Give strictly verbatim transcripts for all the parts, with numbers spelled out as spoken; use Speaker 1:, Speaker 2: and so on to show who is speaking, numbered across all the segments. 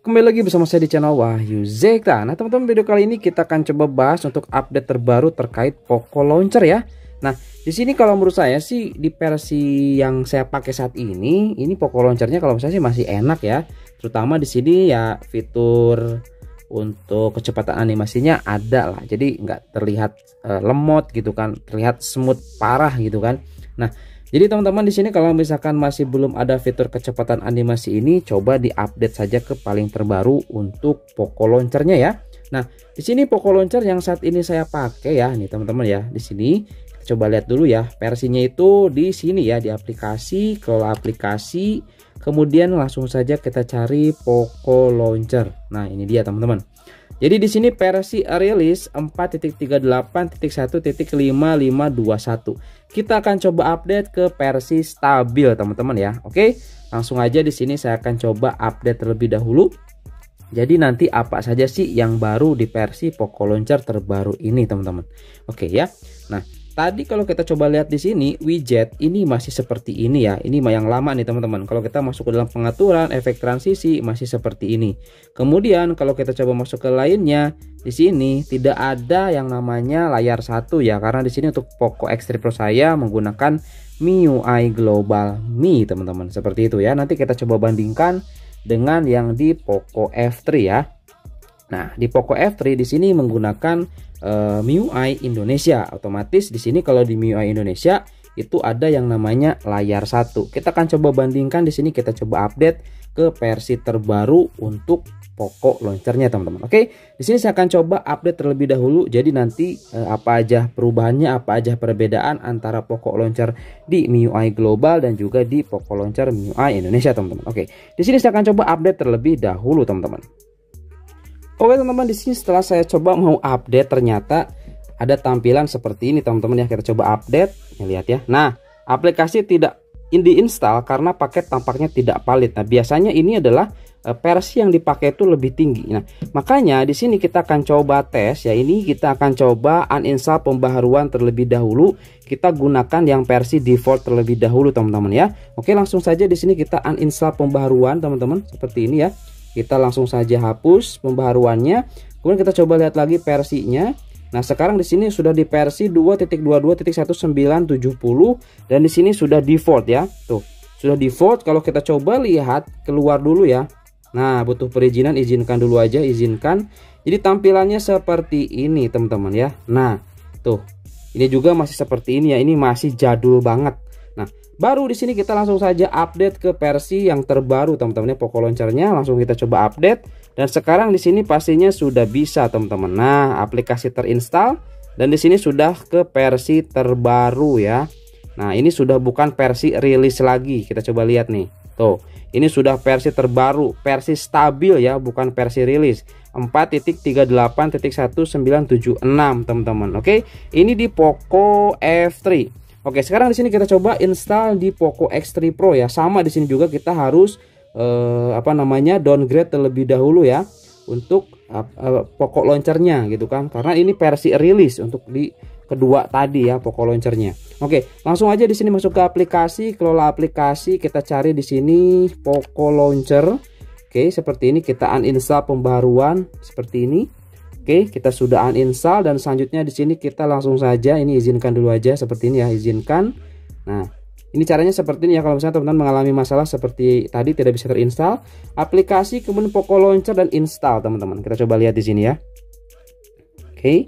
Speaker 1: Kembali lagi bersama saya di channel Wahyu Zekta. Nah teman-teman, video kali ini kita akan coba bahas untuk update terbaru terkait Poco Launcher ya. Nah di sini kalau menurut saya sih di versi yang saya pakai saat ini, ini Poco Launchernya kalau misalnya sih masih enak ya. Terutama di sini ya fitur untuk kecepatan animasinya ada lah. Jadi nggak terlihat uh, lemot gitu kan, terlihat smooth parah gitu kan. Nah jadi teman-teman di sini kalau misalkan masih belum ada fitur kecepatan animasi ini, coba diupdate saja ke paling terbaru untuk Poco Launchernya ya. Nah, di sini Poco Launcher yang saat ini saya pakai ya, nih teman-teman ya. Di sini kita coba lihat dulu ya, versinya itu di sini ya, di aplikasi, kelola aplikasi, kemudian langsung saja kita cari Poco Launcher. Nah, ini dia teman-teman. Jadi di sini versi rilis empat titik tiga delapan titik satu titik lima lima dua satu. Kita akan coba update ke versi stabil teman-teman ya. Oke, langsung aja di sini saya akan coba update terlebih dahulu. Jadi nanti apa saja sih yang baru di versi Poco Launcher terbaru ini teman-teman. Oke ya. Nah, tadi kalau kita coba lihat di sini widget ini masih seperti ini ya. Ini yang lama nih teman-teman. Kalau kita masuk ke dalam pengaturan efek transisi masih seperti ini. Kemudian kalau kita coba masuk ke lainnya, di sini tidak ada yang namanya layar satu ya. Karena di sini untuk Poco X tiga Pro saya menggunakan M I U I Global M I teman-teman. Seperti itu ya. Nanti kita coba bandingkan dengan yang di Poco F tiga ya. Nah, di Poco F tiga di sini menggunakan Uh, M I U I Indonesia. Otomatis di sini kalau di M I U I Indonesia itu ada yang namanya layar satu. Kita akan coba bandingkan di sini, kita coba update ke versi terbaru untuk Poco Launchernya teman-teman. Oke, di sini saya akan coba update terlebih dahulu. Jadi nanti uh, apa aja perubahannya, apa aja perbedaan antara Poco Launcher di M I U I Global dan juga di Poco Launcher M I U I Indonesia teman-teman. Oke, di sini saya akan coba update terlebih dahulu teman-teman. Oke teman-teman, di sini setelah saya coba mau update ternyata ada tampilan seperti ini teman-teman ya. Kita coba update, ya, lihat ya. Nah, aplikasi tidak diinstal karena paket tampaknya tidak valid. Nah, biasanya ini adalah uh, versi yang dipakai itu lebih tinggi. Nah, makanya di sini kita akan coba tes ya. Ini kita akan coba uninstall pembaharuan terlebih dahulu. Kita gunakan yang versi default terlebih dahulu teman-teman ya. Oke, langsung saja di sini kita uninstall pembaharuan teman-teman seperti ini ya. Kita langsung saja hapus pembaharuannya. Kemudian kita coba lihat lagi versinya. Nah, sekarang di sini sudah di versi dua titik dua puluh dua titik satu sembilan tujuh nol dan di sini sudah default ya. Tuh, sudah default. Kalau kita coba lihat keluar dulu ya. Nah, butuh perizinan, izinkan dulu aja, izinkan. Jadi tampilannya seperti ini, teman-teman ya. Nah, tuh. Ini juga masih seperti ini ya. Ini masih jadul banget. Nah, baru di sini kita langsung saja update ke versi yang terbaru teman-teman ya, Poco Launchernya. Langsung kita coba update dan sekarang di sini pastinya sudah bisa teman-teman. Nah, aplikasi terinstall dan di sini sudah ke versi terbaru ya. Nah, ini sudah bukan versi rilis lagi. Kita coba lihat nih. Tuh, ini sudah versi terbaru, versi stabil ya, bukan versi rilis. empat titik tiga delapan titik satu sembilan tujuh enam teman-teman. Oke, ini di Poco F tiga. Oke, sekarang di sini kita coba install di Poco X tiga Pro ya. Sama di sini juga kita harus eh, apa namanya downgrade terlebih dahulu ya untuk eh, Poco Launchernya gitu kan. Karena ini versi rilis untuk di kedua tadi ya Poco Launchernya. Oke, langsung aja di sini masuk ke aplikasi, kelola aplikasi, kita cari di sini Poco Launcher. Oke, seperti ini kita uninstall pembaruan seperti ini. Oke, kita sudah uninstall dan selanjutnya di sini kita langsung saja ini izinkan dulu aja seperti ini ya, izinkan. Nah, ini caranya seperti ini ya. Kalau misalnya teman-teman mengalami masalah seperti tadi tidak bisa terinstall aplikasi, kemudian Poco Launcher dan install teman-teman. Kita coba lihat di sini ya. Oke.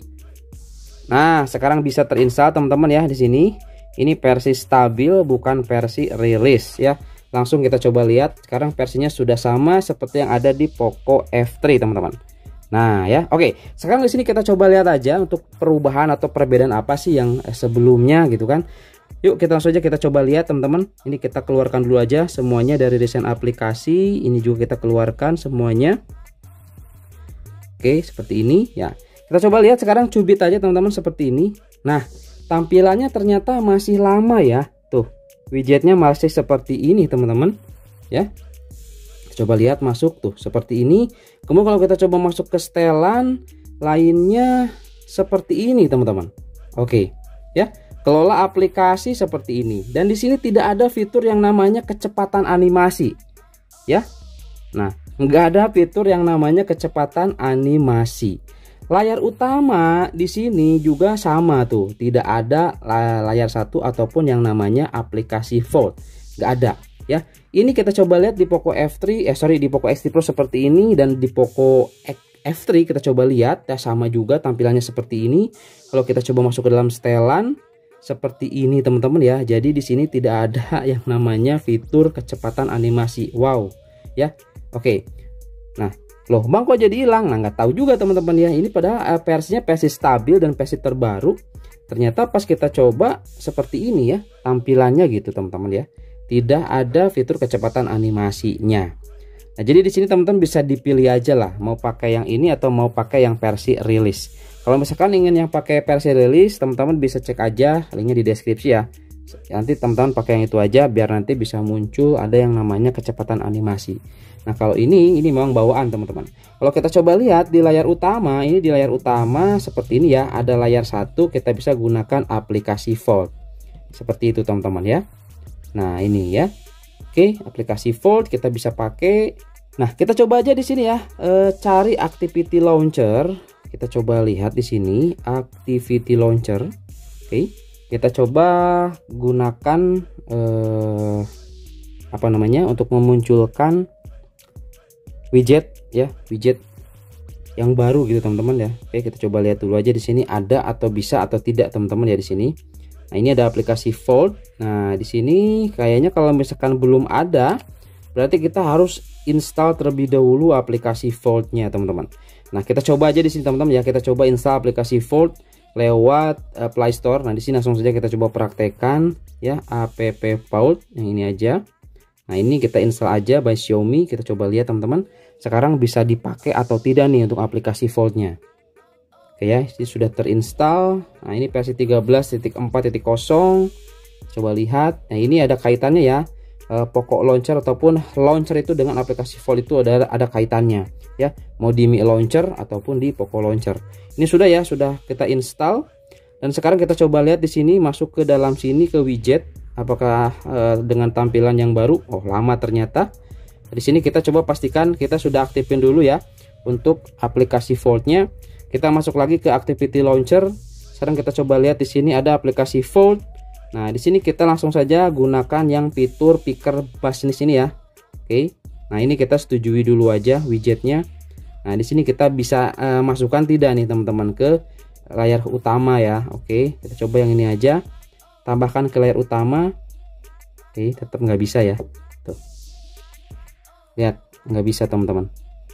Speaker 1: Nah, sekarang bisa terinstall teman-teman ya di sini. Ini versi stabil bukan versi rilis ya. Langsung kita coba lihat. Sekarang versinya sudah sama seperti yang ada di Poco F tiga teman-teman. Nah ya, oke. Sekarang di sini kita coba lihat aja untuk perubahan atau perbedaan apa sih yang sebelumnya gitu kan. Yuk kita langsung aja kita coba lihat teman-teman. Ini kita keluarkan dulu aja semuanya dari desain aplikasi. Ini juga kita keluarkan semuanya. Oke, seperti ini ya. Kita coba lihat sekarang cubit aja teman-teman seperti ini. Nah, tampilannya ternyata masih lama ya. Tuh, widgetnya masih seperti ini teman-teman ya. Coba lihat masuk tuh seperti ini. Kemudian kalau kita coba masuk ke setelan lainnya seperti ini teman-teman. Oke ya, kelola aplikasi seperti ini. Dan di sini tidak ada fitur yang namanya kecepatan animasi ya. Nah, nggak ada fitur yang namanya kecepatan animasi. Layar utama di sini juga sama tuh, tidak ada layar satu ataupun yang namanya aplikasi Fold, nggak ada ya. Ini kita coba lihat di Poco F tiga, eh sorry di Poco X tiga Pro seperti ini, dan di Poco F tiga kita coba lihat ya, sama juga tampilannya seperti ini. Kalau kita coba masuk ke dalam setelan seperti ini teman-teman ya. Jadi di sini tidak ada yang namanya fitur kecepatan animasi. Wow ya. Oke. Nah, loh bang kok jadi hilang? Nah, nggak tahu juga teman-teman ya. Ini padahal uh, versinya versi stabil dan versi terbaru. Ternyata pas kita coba seperti ini ya tampilannya gitu teman-teman ya. Tidak ada fitur kecepatan animasinya. Nah, jadi di sini teman-teman bisa dipilih aja lah, mau pakai yang ini atau mau pakai yang versi rilis. Kalau misalkan ingin yang pakai versi rilis, teman-teman bisa cek aja linknya di deskripsi ya. Nanti teman-teman pakai yang itu aja biar nanti bisa muncul ada yang namanya kecepatan animasi. Nah, kalau ini ini memang bawaan teman-teman. Kalau kita coba lihat di layar utama, ini di layar utama seperti ini ya, ada layar satu, kita bisa gunakan aplikasi Fold. Seperti itu teman-teman ya. Nah, ini ya. Oke, aplikasi Fold kita bisa pakai. Nah, kita coba aja di sini ya, e, cari Activity Launcher. Kita coba lihat di sini Activity Launcher. Oke, kita coba gunakan e, apa namanya untuk memunculkan widget ya, widget yang baru gitu teman-teman ya. Oke, kita coba lihat dulu aja di sini ada atau bisa atau tidak teman-teman ya di sini. Nah, ini ada aplikasi Fold. Nah, di sini kayaknya kalau misalkan belum ada, berarti kita harus install terlebih dahulu aplikasi Fold-nya teman-teman. Nah, kita coba aja di sini teman-teman ya. Kita coba install aplikasi Fold lewat uh, Play Store. Nah, di sini langsung saja kita coba praktekkan ya, app Fold yang ini aja. Nah, ini kita install aja by Xiaomi. Kita coba lihat teman-teman, sekarang bisa dipakai atau tidak nih untuk aplikasi Fold-nya. Oke ya, ini sudah terinstall. Nah, ini versi tiga belas titik empat titik nol. Coba lihat. Nah, ini ada kaitannya ya. E, Poco Launcher ataupun Launcher itu dengan aplikasi Fold itu ada ada kaitannya ya. Mau di Mi Launcher ataupun di Poco Launcher. Ini sudah ya, sudah kita install. Dan sekarang kita coba lihat di sini, masuk ke dalam sini ke widget. Apakah e, dengan tampilan yang baru? Oh, lama ternyata. Di sini kita coba pastikan kita sudah aktifin dulu ya untuk aplikasi Fold-nya. Kita masuk lagi ke Activity Launcher. Sekarang kita coba lihat di sini ada aplikasi Fold. Nah, di sini kita langsung saja gunakan yang fitur picker bass di sini ya. Oke. Nah, ini kita setujui dulu aja widgetnya. Nah, di sini kita bisa uh, masukkan tidak nih teman-teman ke layar utama ya. Oke, kita coba yang ini aja. Tambahkan ke layar utama. Oke, tetap nggak bisa ya. Tuh. Lihat, nggak bisa teman-teman.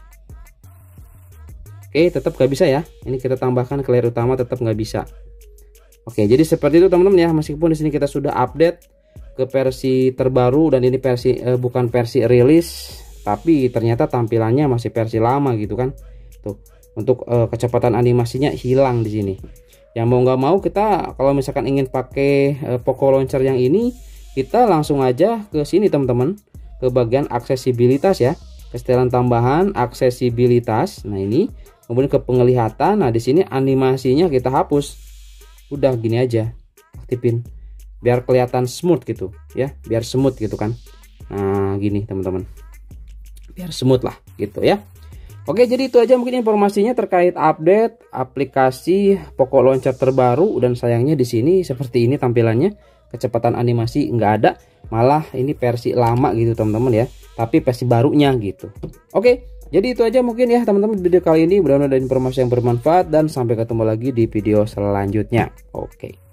Speaker 1: Oke, tetap nggak bisa ya. Ini kita tambahkan ke layar utama, tetap nggak bisa. Oke, jadi seperti itu teman-teman ya. Meskipun di sini kita sudah update ke versi terbaru dan ini versi eh, bukan versi rilis, tapi ternyata tampilannya masih versi lama gitu kan. Tuh, untuk eh, kecepatan animasinya hilang di sini. Ya mau nggak mau kita kalau misalkan ingin pakai eh, Poco Launcher yang ini, kita langsung aja ke sini teman-teman, ke bagian aksesibilitas ya. Setelan tambahan aksesibilitas. Nah, ini kemudian ke penglihatan. Nah, di sini animasinya kita hapus. Udah gini aja, aktifin biar kelihatan smooth gitu ya, biar smooth gitu kan. Nah, gini teman-teman, biar smooth lah gitu ya. Oke, jadi itu aja mungkin informasinya terkait update aplikasi Poco Launcher terbaru. Dan sayangnya di sini seperti ini tampilannya, kecepatan animasi nggak ada, malah ini versi lama gitu teman-teman ya, tapi versi barunya gitu. Oke, jadi itu aja mungkin ya teman-teman video kali ini. Mudah-mudahan ada informasi yang bermanfaat dan sampai ketemu lagi di video selanjutnya. Oke.